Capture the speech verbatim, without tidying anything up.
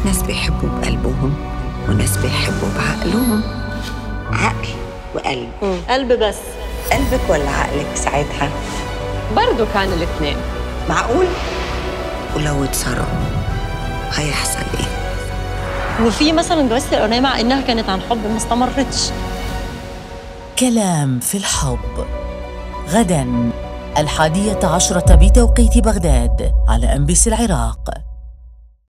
ناس بيحبوا بقلبهم وناس بيحبوا بعقلهم. عقل وقلب. مم. قلب بس. قلبك ولا عقلك ساعتها؟ برضو كان الاثنين. معقول؟ ولو اتصرفوا هيحصل ايه؟ وفي مثلا جوازة الأولانية مع إنها كانت عن حب ما استمرتش. كلام في الحب غداً الحادية عشرة بتوقيت بغداد على أم بي سي العراق.